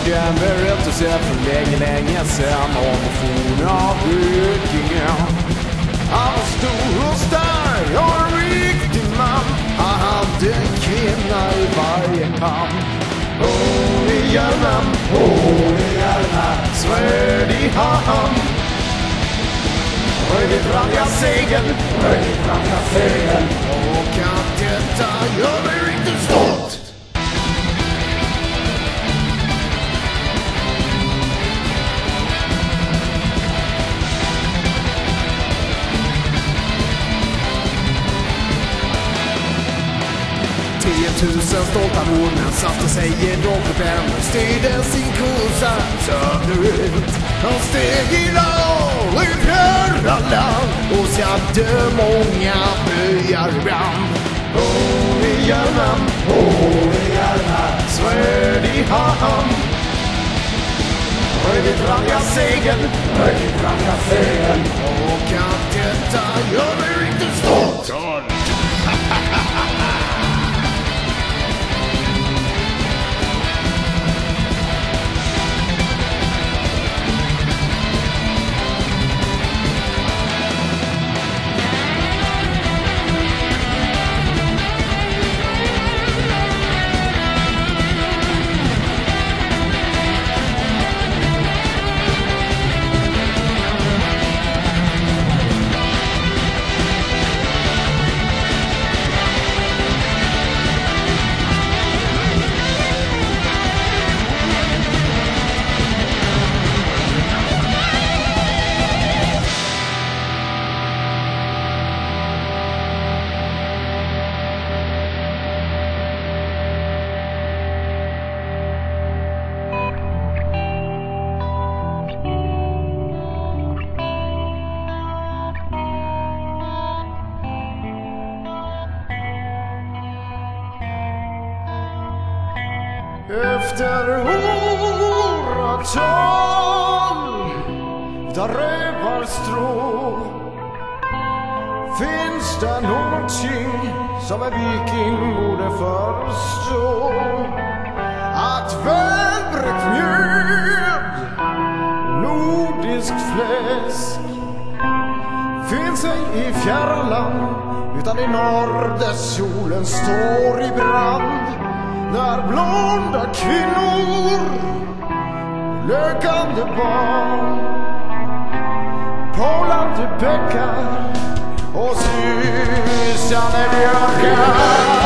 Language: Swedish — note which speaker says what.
Speaker 1: en berättelse för länge sen om forna vikingen. Han var stor och stark och en riktig man. Han hade en kvinna i varje hand. Hon i hjärnan, svärd i hand. Möjligt fram jag segel, och att detta gör mig riktigt stolt. 10 000 stolta nordmän satte sig i Rockband och styrde sin kursa söderut. De steg i lag i fjärran och satte många byar i brand. Hon i hjärnan, svärd i hand. Möjligt fram jag segel, och att detta gör mig riktigt stolt. Efter åratal där rövarstrå finns det någonting som en viking borde förstå. Att välbryggt mjöd, nordiskt fläsk finns ej i fjärran land, utan i norr där solen står i brand. Där blonda kvinnor, lökande barn, pålande bäckar och susande björkar.